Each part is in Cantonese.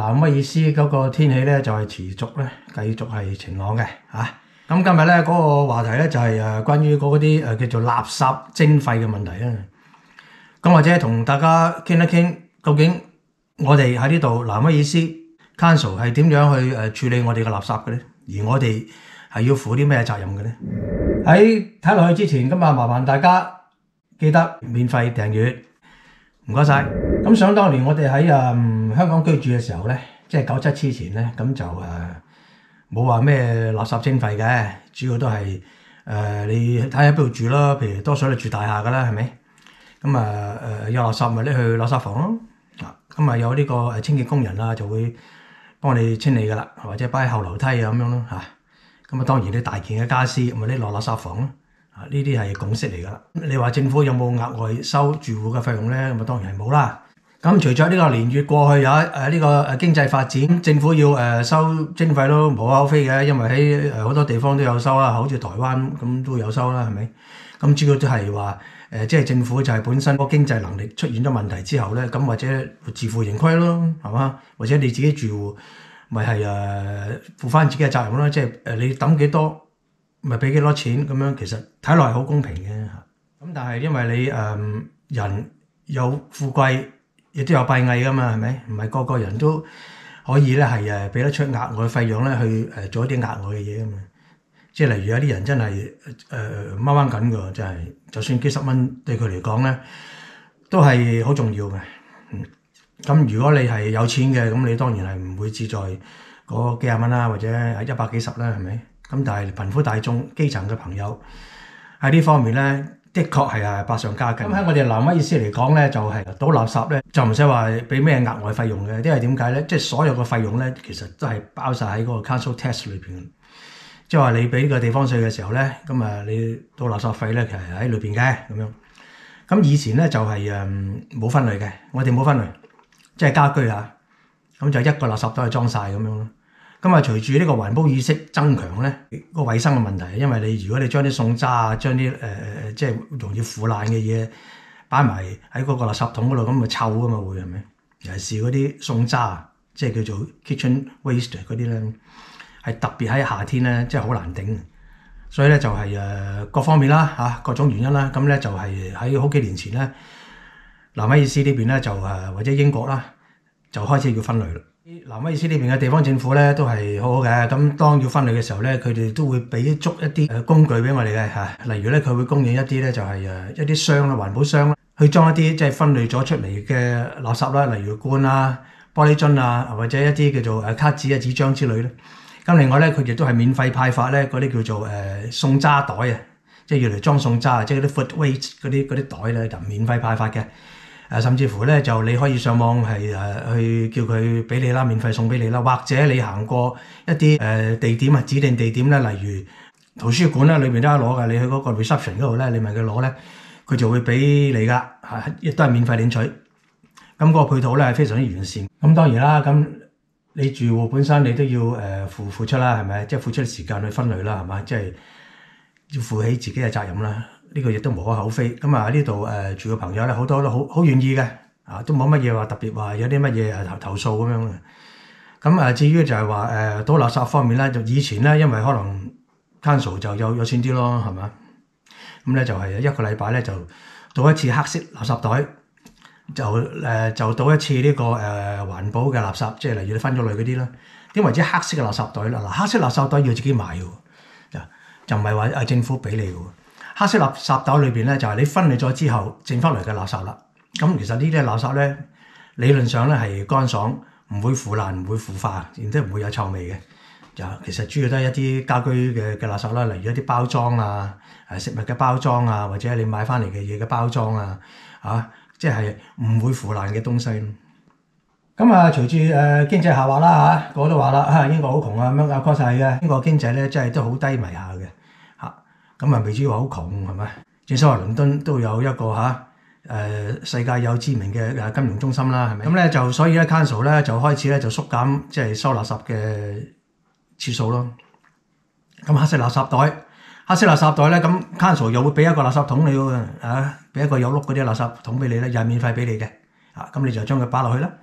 南威爾斯嗰個天氣咧就係持續咧繼續係晴朗嘅嚇。咁今日咧嗰個話題咧就係關於嗰啲叫做垃圾徵費嘅問題啦。咁或者同大家傾一傾，究竟我哋喺呢度南威爾斯 Council 係點樣去處理我哋嘅垃圾嘅咧？而我哋係要負啲咩責任嘅咧？喺睇落去之前，咁麻煩大家記得免費訂閱，唔該晒。咁想當年我哋喺香港居住嘅時候咧，即係97之前咧，咁就冇話咩垃圾徵費嘅，主要都係你睇下邊度住啦，譬如多數你住大廈噶啦，係咪？咁有垃圾咪拎去垃圾房咯。咁有呢個清潔工人啊，就會幫你清理噶啦，或者擺喺後樓梯啊咁樣咯嚇。咁當然你大件嘅家私咪拎落垃圾房咯。呢啲係共識嚟噶啦。你話政府有冇額外收住戶嘅費用咧？咁當然係冇啦。咁隨著呢個年月過去，有呢個經濟發展，政府要收徵費都無可厚非嘅，因為喺好多地方都有收啦，好似台灣咁都有收啦，係咪？咁主要都係話即係政府就係本身個經濟能力出現咗問題之後咧，咁或者自負盈虧咯，係嘛？或者你自己住戶咪係負翻自己嘅責任咯，即係你抌幾多咪俾幾多錢咁樣，其實睇落係好公平嘅嚇。咁但係因為你人有富貴，亦都有閉翳噶嘛，係咪？唔係個個人都可以咧係俾得出額外費用咧去做一啲額外嘅嘢噶嘛。即係例如有啲人真係掹掹緊㗎，真係就算幾十蚊對佢嚟講咧，都係好重要嘅。咁如果你係有錢嘅，咁你當然係唔會志在嗰幾廿蚊啦，或者100幾十啦，係咪？咁但係貧苦大眾、基層嘅朋友喺呢方面咧，的確係百上加斤。咁喺我哋南威爾斯嚟講咧，就係倒垃圾咧，就唔使話俾咩額外費用嘅，因為點解咧？即係所有嘅費用咧，其實都係包晒喺嗰個 Council Tax 裏邊。即係話你俾呢個地方稅嘅時候咧，咁你倒垃圾費咧，其實喺裏邊嘅咁樣。咁以前咧就係冇分類嘅，我哋冇分類，即係家居嚇，咁就一個垃圾袋裝晒咁樣咯。咁隨住呢個環保意識增強咧，個衞生嘅問題，因為如果你將啲餸渣啊，將啲即係容易腐爛嘅嘢擺埋喺嗰個垃圾桶嗰度，咁咪臭㗎嘛會係咪？尤其是嗰啲餸渣，即係叫做 kitchen waste 嗰啲咧。係特別喺夏天咧，即係好難頂，所以咧就係各方面啦嚇，各種原因啦，咁咧就係喺好幾年前咧，南威爾斯呢邊咧就或者英國啦，就開始要分類啦。南威爾斯呢邊嘅地方政府咧都係好好嘅，咁當要分類嘅時候咧，佢哋都會俾足一啲工具俾我哋嘅嚇，例如咧佢會供應一啲咧就係一啲箱啦，環保箱啦，去裝一啲即係分類咗出嚟嘅垃圾啦，例如罐啊、玻璃樽啊，或者一啲叫做卡紙啊、紙張之類咧。咁另外咧，佢亦都係免費派發咧嗰啲叫做餸渣袋啊，即係要嚟裝餸渣，即係嗰啲 food waste 嗰啲袋咧就免費派發嘅。甚至乎咧就你可以上網係去叫佢俾你啦，免費送俾你啦，或者你行過一啲地點啊，指定地點咧，例如圖書館咧，裏面都有攞嘅。你去嗰個 reception 嗰度咧，你問佢攞咧，佢就會俾你噶，亦都係免費領取。咁嗰個配套咧係非常之完善。咁當然啦，咁你住戶本身你都要付出啦，係咪？即係付出時間去分類啦，係嘛？即係要負起自己嘅責任啦。呢個亦都無可厚非。咁呢度住嘅朋友咧，好多都好願意嘅，都冇乜嘢話特別話有啲乜嘢投訴咁樣嘅。咁至於就係話倒垃圾方面咧，就以前咧，因為可能 Council 就有錢啲咯，係嘛？咁咧就係一個禮拜咧就倒一次黑色垃圾袋。就倒一次呢個環保嘅垃圾，即係例如你分咗類嗰啲啦。點為之黑色嘅垃圾袋啦？嗱，黑色垃圾袋要自己買嘅，就唔係話政府俾你嘅。黑色垃圾袋裏邊咧就係你分類咗之後剩翻嚟嘅垃圾啦。咁其實呢啲垃圾咧理論上咧係乾爽，唔會腐爛，唔會腐化，亦都唔會有臭味嘅。就其實主要都係一啲家居嘅垃圾啦，例如一啲包裝啊、食物嘅包裝啊，或者你買翻嚟嘅嘢嘅包裝啊，即係唔會腐爛嘅東西。咁隨住經濟下滑啦嚇，個個都話啦英國好窮啊咁樣，確實係嘅。英國經濟咧真係都好低迷下嘅嚇，咁未至於話好窮係咪？正所謂倫敦都有一個世界有知名嘅金融中心啦，係咪？咁咧就所以咧 Council 咧就開始咧就縮減即係收垃圾嘅次數咯。咁黑色垃圾袋咧，咁 Council 又會俾一個垃圾桶你喎，俾一個有碌嗰啲垃圾桶俾你咧，又係免費俾你嘅，咁你就將佢擺落去啦。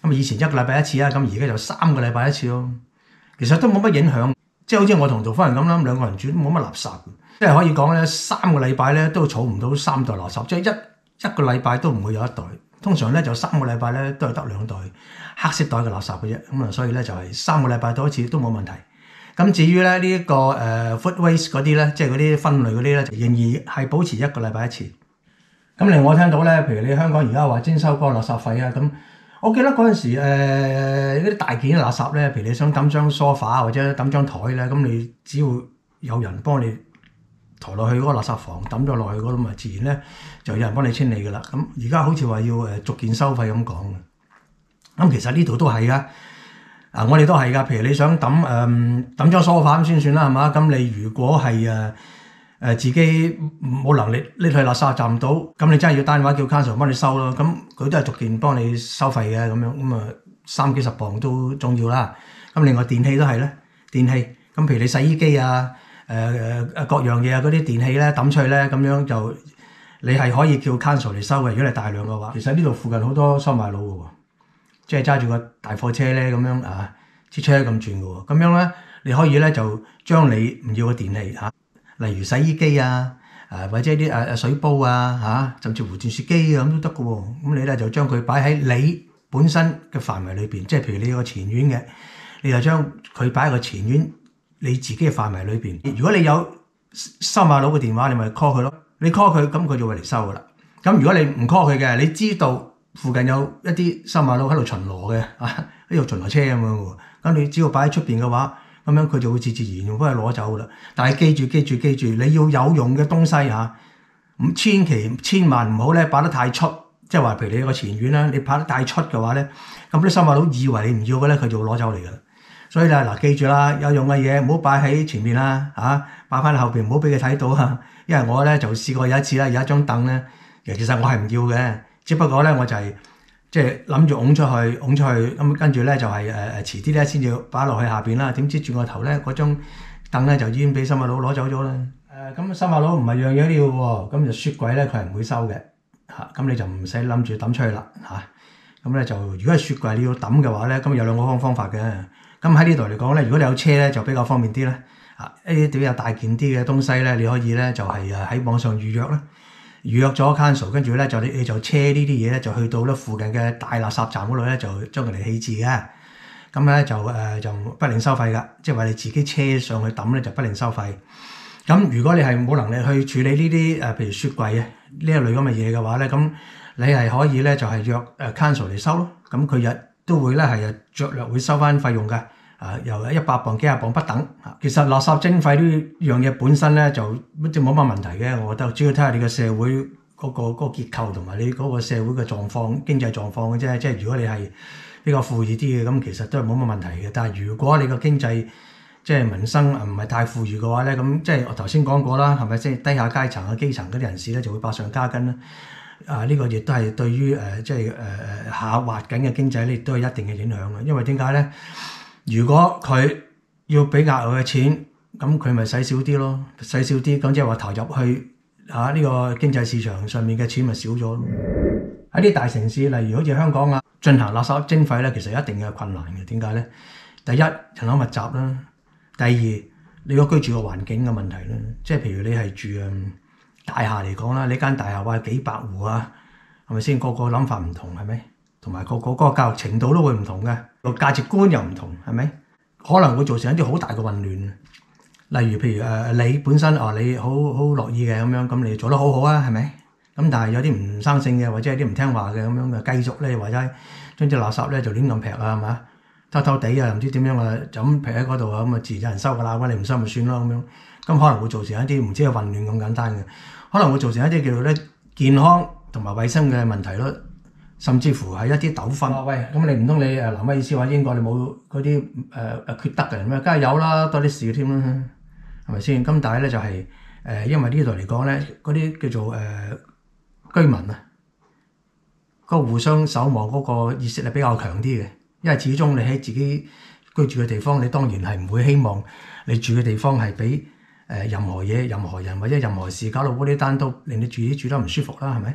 咁以前1個禮拜一次啊，咁而家就3個禮拜一次咯。其實都冇乜影響，即係好似我同杜夫人咁啦，兩個人住都冇乜垃圾，即係可以講咧3個禮拜咧都儲唔到3袋垃圾，即係一個禮拜都唔會有1袋。通常咧就3個禮拜咧都係得2袋黑色袋嘅垃圾嘅啫。咁啊，所以咧就係3個禮拜多一次都冇問題。咁至於咧呢一個food waste 嗰啲咧，即係嗰啲分類嗰啲咧，仍然係保持1個禮拜一次。咁另外我聽到咧，譬如你香港而家話徵收嗰個垃圾費啊，咁我記得嗰陣時嗰啲大件垃圾咧，譬如你想抌張梳化或者抌張台咧，咁你只要有人幫你抬落去嗰個垃圾房抌咗落去嗰度，咪自然咧就有人幫你清理㗎啦。咁而家好似話要逐件收費咁講嘅，咁其實呢度都係噶。我哋都係㗎，譬如你想抌張梳化咁先算啦，係嘛？咁你如果係自己冇能力拎去垃圾站唔到，咁你真係要打電話叫 council 幫你收咯。咁佢都係逐件幫你收費嘅咁樣，咁啊30幾40磅都重要啦。咁另外電器都係咧，電器咁譬如你洗衣機啊、各樣嘢啊嗰啲電器咧抌出去咧，咁樣就你係可以叫 council 嚟收嘅。如果你大量嘅話，其實呢度附近好多收買佬嘅喎。即係揸住個大貨車咧，咁樣支車咁轉嘅喎，咁樣咧你可以咧就將你唔要嘅電器例如洗衣機或者啲水煲甚至乎電視機咁都得嘅喎。咁你咧就將佢擺喺你本身嘅範圍裏邊，即係譬如你有個前院嘅，你就將佢擺喺個前院你自己嘅範圍裏邊。如果你有收買佬嘅電話，你咪 call 佢咯。你 call 佢，咁佢就會嚟收嘅啦。咁如果你唔 call 佢嘅，你知道附近有一啲收買佬喺度巡邏嘅，呢度巡邏車咁樣喎。咁你只要擺喺出邊嘅話，咁樣佢就會自然幫佢攞走噶啦。但係記住，你要有用嘅東西咁千萬唔好咧擺得太出，即係話譬如你個前院啦，你擺得太出嘅話咧，咁啲收買佬以為你唔要嘅咧，佢就會攞走嚟噶啦。所以咧記住啦，有用嘅嘢唔好擺喺前面啦，擺翻喺後邊，唔好俾佢睇到啊。因為我咧就試過有一次啦，有一張凳咧，其實我係唔要嘅。只不過咧，我就係即係諗住拱出去，咁跟住咧就係遲啲咧先至擺落去下邊啦。點知轉個頭咧，嗰張凳咧就已經俾收買佬攞走咗啦。咁收買佬唔係樣樣都要喎，咁就雪櫃咧佢係唔會收嘅咁你就唔使諗住抌出去啦咁咧就如果係雪櫃你要抌嘅話咧，咁有2個方法嘅。咁喺呢度嚟講咧，如果你有車咧就比較方便啲啦。一啲比較大件啲嘅東西咧，你可以咧就係喺網上預約啦。預約咗 council， 跟住咧就你就車呢啲嘢咧就去到咧附近嘅大垃圾站嗰度咧就將佢哋棄置嘅。咁咧就不另收費㗎，即係話你自己車上去抌咧就不另收費。咁如果你係冇能力去處理呢啲譬如雪櫃呢一類咁嘅嘢嘅話咧，咁你係可以咧就係約council嚟收咯。咁佢都會咧係著略會收翻費用㗎。由100磅、幾廿磅不等。其實垃圾徵費呢樣嘢本身咧就即冇乜問題嘅，我覺得主要睇下你個社會嗰個結構同埋你嗰個社會嘅狀況、經濟狀況嘅啫。即係如果你係比較富裕啲嘅，咁其實都係冇乜問題嘅。但係如果你個經濟即係民生唔係太富裕嘅話咧，咁即係我頭先講過啦，係咪先低下階層基層嗰啲人士咧就會百上加斤啦。呢個亦都係對於即係下滑緊嘅經濟咧，亦都有一定嘅影響嘅。因為點解咧？如果佢要俾額外嘅錢，咁佢咪使少啲咯，使少啲，咁即係話投入去呢個經濟市場上面嘅錢咪少咗咯。喺啲大城市，例如好似香港進行垃圾徵費咧，其實有一定嘅困難嘅。點解咧？第一，人口密集啦；第二，你個居住嘅環境嘅問題啦。即係譬如你係住大廈嚟講啦，你間大廈話幾百戶係咪先？個個諗法唔同係咪？同埋個個教育程度都會唔同嘅，個價值觀又唔同，係咪？可能會造成一啲好大嘅混亂。例如譬如你本身你好樂意嘅咁樣，咁你做得好好啊，係咪？咁但係有啲唔生性嘅，或者有啲唔聽話嘅咁樣嘅繼續咧，或者將啲垃圾咧就亂咁劈係嘛？偷偷地唔知點樣就咁劈喺嗰度咁自然有人收㗎啦。咁你唔收咪算咯咁樣。咁可能會造成一啲唔知係混亂咁簡單嘅，可能會造成一啲叫做咧健康同埋衞生嘅問題咯。甚至乎係一啲糾紛。喂，咁你唔通你南威爾斯話英國你冇嗰啲缺德嘅人咩？梗係有啦，多啲事添啦，係咪先？咁但係咧就係因為呢度嚟講咧，嗰啲叫做居民嗰個互相守望嗰個意識係比較強啲嘅。因為始終你喺自己居住嘅地方，你當然係唔會希望你住嘅地方係俾任何嘢、任何人或者任何事搞到嗰啲單都令你住得唔舒服啦，係咪？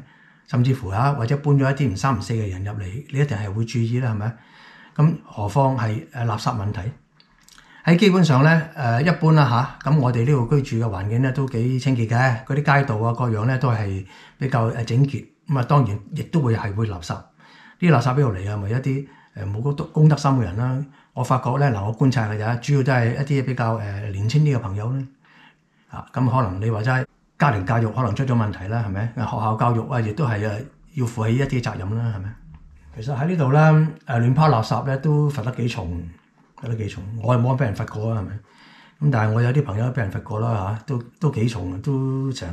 甚至乎或者搬咗一啲唔三唔四嘅人入嚟，你一定係會注意啦，係咪？咁何況係垃圾問題？喺基本上咧一般啦嚇，咁我哋呢度居住嘅環境咧都幾清潔嘅，嗰啲街道啊各樣咧都係比較整潔。咁啊當然亦都會垃圾，啲垃圾邊度嚟啊？咪一啲冇公德心嘅人啦。我發覺咧我觀察嘅啫，主要都係一啲比較年輕啲嘅朋友咧。咁可能你話齋家庭教育可能出咗問題啦，係咪？學校教育亦都係要負起一啲責任啦，係咪？其實喺呢度咧亂拋垃圾咧都罰得幾重，我係冇俾人罰過啊，係咪？咁但係我有啲朋友俾人罰過啦嚇，都幾重，都成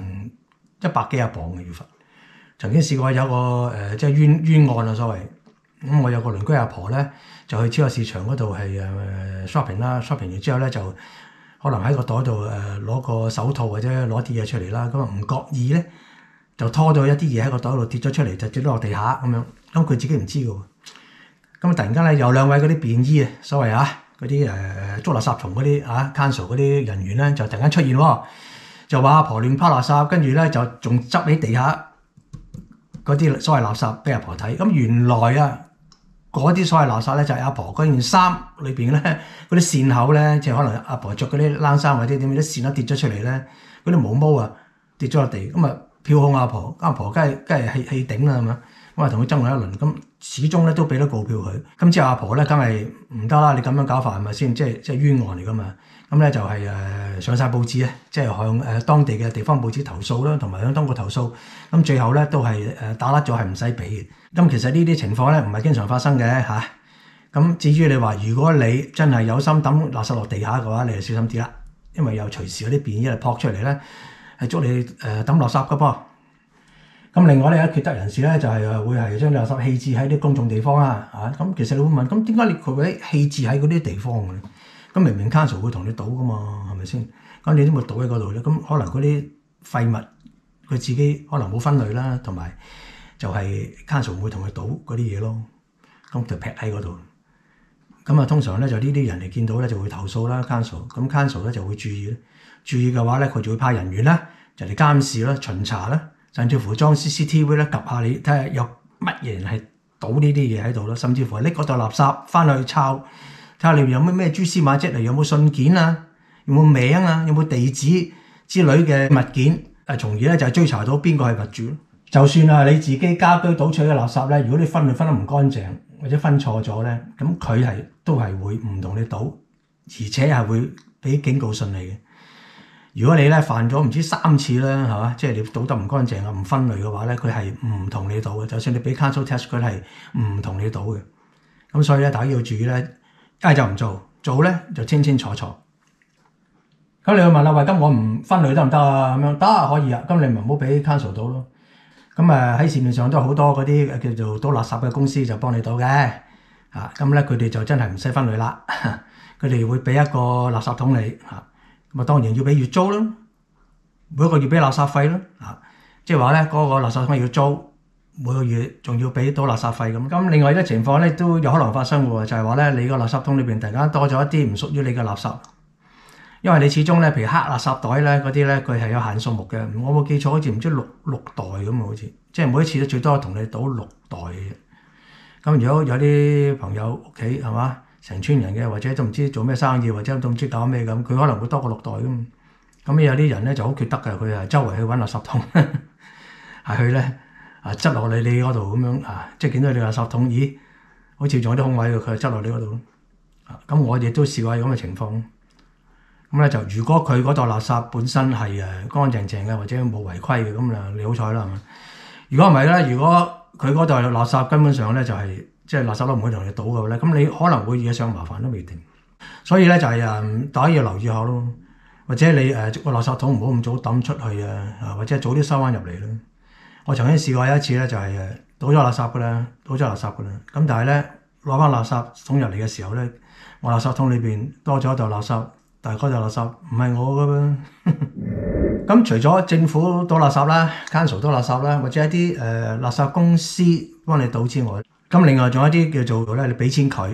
100幾廿磅嘅要罰。曾經試過有個即係冤案啊所謂。咁我有個鄰居阿婆咧，就去超級市場嗰度係shopping 啦，shopping 完之後咧就可能喺個袋度攞個手套或者攞啲嘢出嚟啦，咁啊唔覺意咧就拖咗一啲嘢喺個袋度跌咗出嚟，就跌咗落地下咁樣，咁佢自己唔知嘅喎。咁突然間咧有2位嗰啲便衣所謂嗰啲捉垃圾蟲嗰啲council 嗰啲人員咧就突然間出現喎，就話阿婆亂拋垃圾，跟住咧就仲執起地下嗰啲所謂垃圾俾阿婆睇。咁原來嗰啲所謂垃圾咧就係阿婆嗰件衫裏邊咧嗰啲線口咧，即係可能阿婆着嗰啲冷衫或者點啲線跌咗出嚟咧，嗰啲毛毛跌咗落地，咁票控阿婆梗係氣頂啦，係嘛？咁啊同佢爭論一輪，咁始終咧都俾咗告票佢。咁之後阿婆咧梗係唔得啦，你咁樣搞法係咪先？即係冤案嚟噶嘛？咁咧就係上晒報紙即係向當地嘅地方報紙投訴啦，同埋向當局投訴。咁最後咧都係打甩咗，係唔使俾嘅。咁其實呢啲情況咧唔係經常發生嘅嚇。咁至於你話如果你真係有心抌垃圾落地下嘅話，你就小心啲啦，因為有隨時嗰啲便衣撲出嚟咧，係捉你抌垃圾嘅噃。咁另外咧有缺德人士咧就係會係將垃圾棄置喺啲公眾地方啦。咁其實你會問，咁點解佢會棄置喺嗰啲地方嘅？咁明明 council 會同你倒噶嘛，係咪先？咁你都冇倒喺嗰度咧，咁可能嗰啲廢物佢自己可能冇分類啦，同埋就係 council 唔會同佢倒嗰啲嘢咯，咁就劈喺嗰度。咁通常咧就呢啲人嚟見到咧就會投訴啦 council， 咁 council 咧就會注意嘅話咧佢就會派人員咧就嚟監視啦、巡查啦，甚至乎裝 CCTV 咧及下你睇下有乜嘢人係倒呢啲嘢喺度啦，甚至乎拎嗰袋垃圾翻去抄。睇下裏面有咩蛛絲馬跡嚟，有冇信件有冇名有冇地址之類嘅物件，從而咧就係追查到邊個係物主。就算你自己家居倒出嘅垃圾咧，如果你分類分得唔乾淨或者分錯咗咧，咁佢都係會唔同你倒，而且係會俾警告信你嘅。如果你咧犯咗唔知3次啦，係嘛，即係你倒得唔乾淨唔分類嘅話咧，佢係唔同你倒嘅。就算你俾 council tax，佢係唔同你倒嘅。咁所以咧，大家要注意咧。一係就唔做，做咧就清清楚楚。咁你會問啦，喂，咁我唔分類得唔得啊？咁樣得可以啊，咁你咪唔好俾 council 倒咯。咁喺市面上都有好多嗰啲叫做倒垃圾嘅公司就幫你倒嘅。咁咧佢哋就真係唔使分類啦，佢哋會俾一個垃圾桶你。咁當然要俾月租啦，每一個月俾垃圾費啦。即係話咧嗰個垃圾桶要租。每個月仲要俾到垃圾費咁，咁另外一啲情況咧都有可能發生嘅喎，就係話咧你個垃圾桶裏邊突然間多咗一啲唔屬於你嘅垃圾，因為你始終咧譬如黑垃圾袋咧嗰啲咧佢係有限數目嘅，我冇記錯好似唔知六袋咁啊，好似即係每一次都最多同你倒6袋嘅。咁如果有啲朋友屋企係嘛成村人嘅，或者都唔知做咩生意，或者都唔知搞咩咁，佢可能會多過6袋咁。咁有啲人咧就好缺德嘅，佢係周圍去揾垃圾桶，係去咧。執落你嗰度咁樣即係見到你垃圾桶，咦，好似仲有啲空位嘅，佢就執落你嗰度。咁我哋都試過咁嘅情況。咁咧就如果佢嗰袋垃圾本身係乾淨淨嘅，或者冇違規嘅，咁你好彩啦，係嘛？如果唔係咧，如果佢嗰袋垃圾根本上咧就係即係垃圾都唔會同你倒嘅咧，咁你可能會惹上麻煩都未定。所以咧就係大家要留意下咯，或者你個垃圾桶唔好咁早抌出去或者早啲收翻入嚟啦。我曾經試過有一次咧，就係倒咗垃圾㗎啦，咁但係咧攞翻垃圾桶入嚟嘅時候咧，我垃圾桶裏邊多咗一袋垃圾，但係嗰袋垃圾唔係我㗎噃。咁除咗政府倒垃圾啦、council 倒垃圾啦，或者一啲垃圾公司幫你倒之外，咁另外仲有一啲叫做咧，你俾錢佢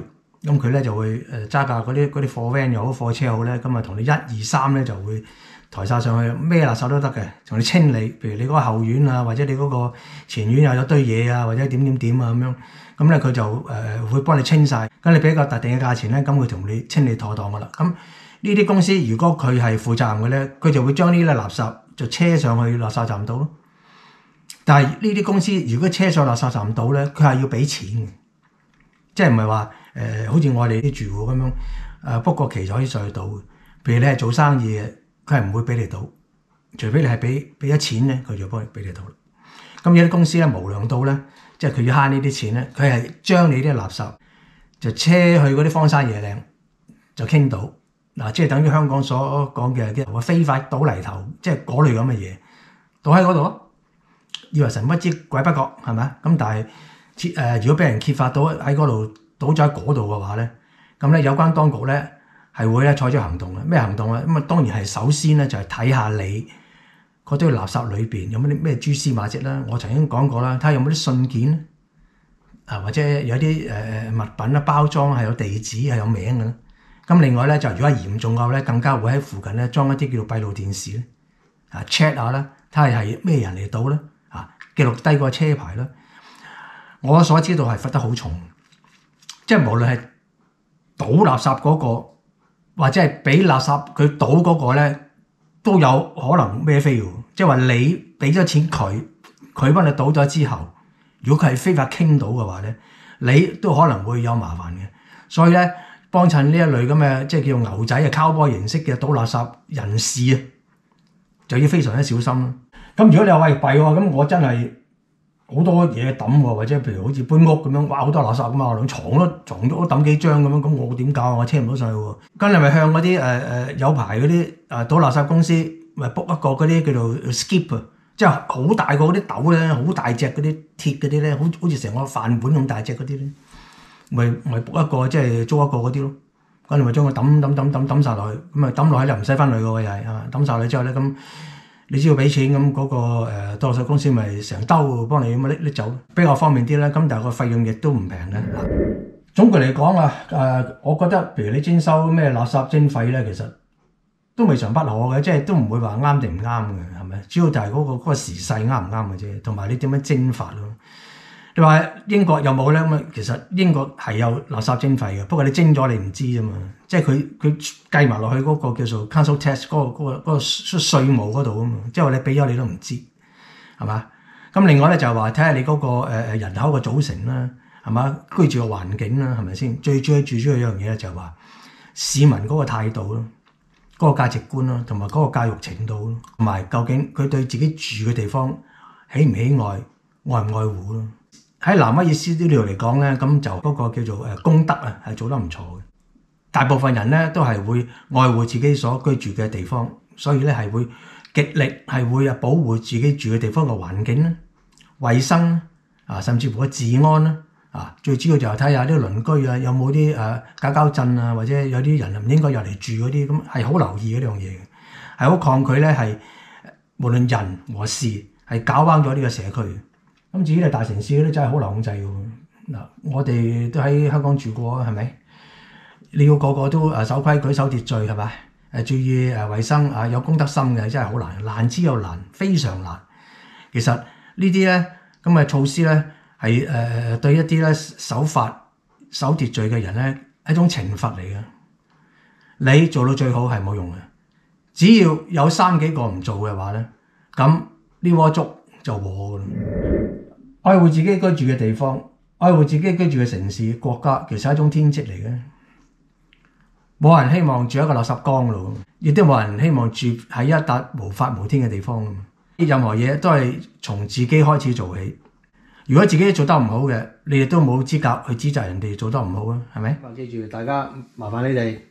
咁佢咧就會揸架嗰啲貨 van 又好貨車又好咧，咁啊同你1、2、3咧就會抬晒上去，咩垃圾都得嘅，同你清理，譬如你嗰個後院啊，或者你嗰個前院又有堆嘢啊，或者點啊咁樣，咁咧佢就會幫你清晒，咁你俾個特定嘅價錢咧，咁佢同你清理妥當噶啦。咁呢啲公司如果佢係負責任嘅咧，佢就會將呢啲垃圾就車上去垃圾站度咯。但係呢啲公司如果車上垃圾站度咧，佢係要俾錢嘅，即係唔係話好似我哋啲住戶咁樣book個期就可以上去倒嘅。譬如你係做生意嘅，佢係唔會俾你倒，除非你係俾咗錢咧，佢就幫你俾你倒。咁有啲公司咧無良到咧，即係佢要慳呢啲錢咧，佢係將你啲垃圾就車去嗰啲荒山野嶺就傾倒嗱，即係等於香港所講嘅啲非法倒泥頭，即係嗰類咁嘅嘢倒喺嗰度，以為神不知鬼不覺係咪啊？咁但係如果俾人揭發到喺嗰度倒咗喺嗰度嘅話咧，咁咧有關當局咧係會咧採取行動嘅。咩行動咧？咁啊當然係首先咧就係睇下你嗰堆垃圾裏邊有冇啲咩蛛絲馬跡啦。我曾經講過啦，睇下有冇啲信件啊，或者有啲物品啦，包裝係有地址係有名嘅。咁另外咧就如果係嚴重嘅話咧，更加會喺附近咧裝一啲叫做閉路電視咧check 下啦，睇下係咩人嚟倒咧記錄低個車牌啦。我所知道係罰得好重，即係無論係倒垃圾嗰個，或者係俾垃圾佢倒嗰個咧，都有可能孭飛嘅。即係話你俾咗錢佢幫你倒咗之後，如果佢係非法傾倒嘅話咧，你都可能會有麻煩嘅。所以咧，幫襯呢一類咁嘅即係叫牛仔cowboy形式嘅倒垃圾人士啊，就要非常之小心啦。咁如果你話喂弊喎，咁我真係好多嘢抌喎，或者譬如好似搬屋咁樣，哇好多垃圾咁啊，床都抌幾張咁樣，咁我點搞啊？我車唔到上去喎。咁你咪向嗰啲有牌嗰啲倒垃圾公司，咪 book 一個嗰啲叫做 skip 啊，即係好大個嗰啲斗咧，好大隻嗰啲鐵嗰啲咧，好似成個飯碗咁大隻嗰啲咧，咪 book 一個即係租一個嗰啲咯。咁你咪將佢抌晒落去，咁啊抌落去就唔使分類嘅喎，又係抌晒落去之後咧咁。你只要俾錢咁嗰個倒垃圾公司咪成兜幫你咁拎走，比較方便啲啦。咁但係個費用亦都唔平嘅。總括嚟講我覺得譬如你徵收咩垃圾徵費咧，其實都未嘗不可嘅，即係都唔會話啱定唔啱嘅，係咪？主要就係嗰個時勢啱唔啱嘅啫，同埋你點樣徵法咯。你話英國有冇咧？咁其實英國係有垃圾徵費嘅，不過你徵咗你唔知啫嘛。即係佢計埋落去嗰個叫做 council tax 嗰個稅務嗰度啊嘛。即係話你俾咗你都唔知，係嘛？咁另外咧就係話睇下你嗰個人口嘅組成啦，係嘛？居住嘅環境啦，係咪先？最主要一樣嘢咧就係話市民嗰個態度咯，嗰個價值觀咯，同埋嗰個教育程度咯，同埋究竟佢對自己住嘅地方喜唔喜愛唔愛護咯。喺南威爾斯呢度嚟講咧，咁就嗰個叫做公德啊，係做得唔錯嘅。大部分人咧都係會愛護自己所居住嘅地方，所以咧係會極力係會保護自己住嘅地方嘅環境啦、衞生甚至乎個治安啦最主要就係睇下啲鄰居有冇啲搞震啊，或者有啲人唔應該入嚟住嗰啲，咁係好留意呢樣嘢嘅，係好抗拒咧係無論人和事係搞彎咗呢個社區。咁至於係大城市嗰啲真係好難控制嘅喎。我哋都喺香港住過，係咪？你要個個都守規矩、守秩序係咪？注意衞生有公德心嘅，真係好難，難之又難，非常難。其實呢啲咧咁嘅措施咧係對一啲咧守法、守秩序嘅人咧係一種懲罰嚟嘅。你做到最好係冇用嘅，只要有3幾個唔做嘅話咧，咁呢鍋粥就和㗎啦。愛護自己居住嘅地方，愛護自己居住嘅城市、國家，其實係一種天職嚟嘅。冇人希望住喺個垃圾缸度，亦都冇人希望住喺一笪無法無天嘅地方。任何嘢都係從自己開始做起。如果自己做得唔好嘅，你亦都冇資格去指責人哋做得唔好啊，係咪？記住，大家麻煩你哋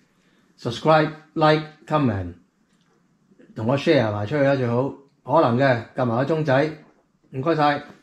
subscribe、like、comment， 同我 share 埋出去啦，最好。可能嘅撳埋個鐘仔，唔該晒。